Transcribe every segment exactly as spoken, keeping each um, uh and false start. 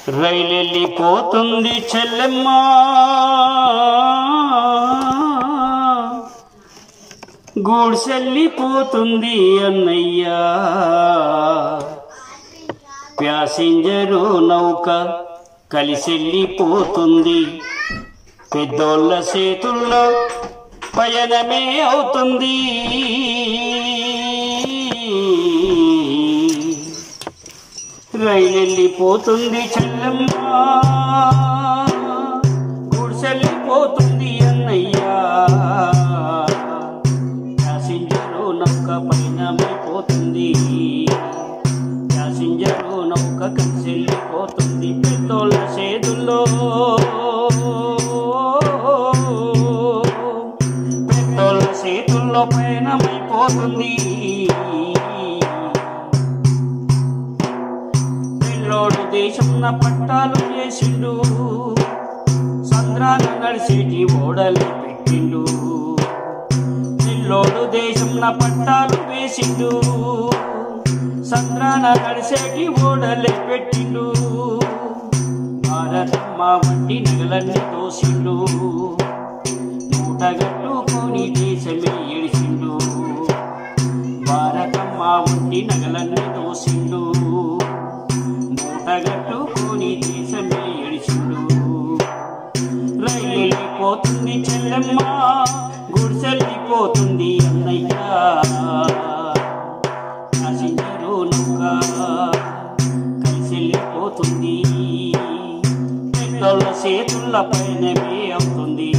రైలెళ్ళిపోతుంది చెల్లెమ్మ గూడ్సెళ్ళిపోతుంది అన్నయ్య ప్యాసింజరు నౌక కలిసెళ్ళిపోతుంది పెద్దోళ్ళ చేతుల్లో పయనమే అవుతుంది రైలెళ్ళిపోతుంది చెల్లెమ్మ గూడ్సెళ్ళిపోతుంది అన్నయ్య ప్యాసింజరు నౌక పయనమైపోతుంది ప్యాసింజరు నౌక కలిసెళ్ళిపోతుంది పెద్దోళ్ళ చేతుల్లో పెద్దోళ్ళ చేతుల్లో పయనమైపోతుంది పిల్లోడు దేశంన పట్టాలు చేసిండు సంద్రాన నడిచేటి ఓడలు పెట్టిండు పిల్లోడు దేశంన పట్టాలు వేసిండు సంద్రాన నడిచేటి ఓడలే పెట్టిండు భారతమ్మ వంటి నగలన్నీ తోసిండు మూటగట్టుకొని దేశమే ఏడిసిండు భారతమ్మ వంటి నగలన్నీ తోసిండు మూటగట్టుకొని దేశమే ఏడిసిండు రైలెళ్ళిపోతుంది చెల్లెమ్మ గుడిసెళ్ళిపోతుంది అన్నయ్య ప్యాసింజరు నౌక కలిసెళ్ళిపోతుంది పెద్దోళ్ళ చేతుల పైనమే అవుతుంది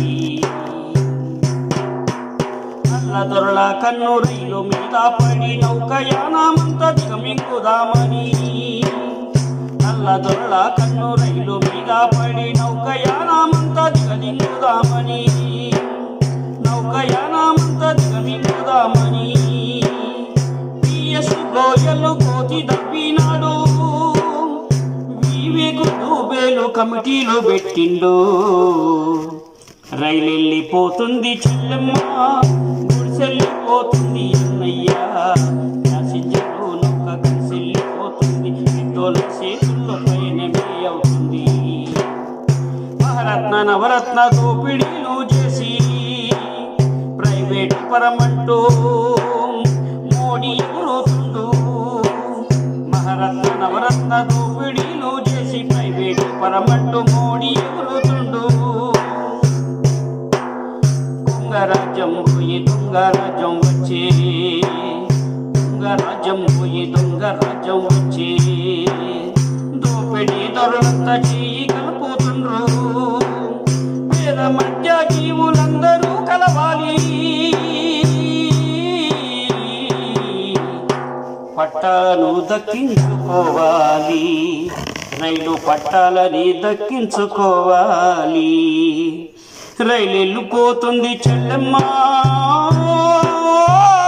నల్లదొరల కన్ను రైలు మీద పడి నౌకయానమంతా దిగమింగుదామని నల్లదొరల కన్ను రైలు మీద పడి నౌకయానమంతా దిగమింగుదామని నౌకయానమంతా దిగమింగుదామని పిఎస్ గోయలు కోతి దప్పినాడు వివేకు దూబేలు కమిటీలు పెట్టిండు రైలెళ్ళిపోతుంది చెల్లెమ్మ గుడిసెళ్ళిపోతుంది అన్నయ్య ప్యాసింజరు నౌక కలిసెళ్ళిపోతుంది పెద్దోళ్ళ చేతుల్లో పయనమే అవుతుంది మహారత్న నవరత్న దోపిడీలు చేసి ప్రైవేట్ పరమంటూ మోడీ ఎగురుతుండు మహారత్న నవరత్న దోపిడీలు చేసి ప్రైవేట్ పరమంటూ మోడీ ఎగురుతుండు రాజ్యం పోయి దొంగ రాజ్యం వచ్చే దొంగ రాజ్యం పోయి దొంగ రాజ్యం వచ్చే దోపిడీ దొరలంతా చేయి కలుపుతుండ్రు పేద మధ్య జీవులందరూ కలవాలి పట్టాలను దక్కించుకోవాలి రైలు పట్టాలని దక్కించుకోవాలి రైలెళ్ళిపోతుంది చెల్లెమ్మ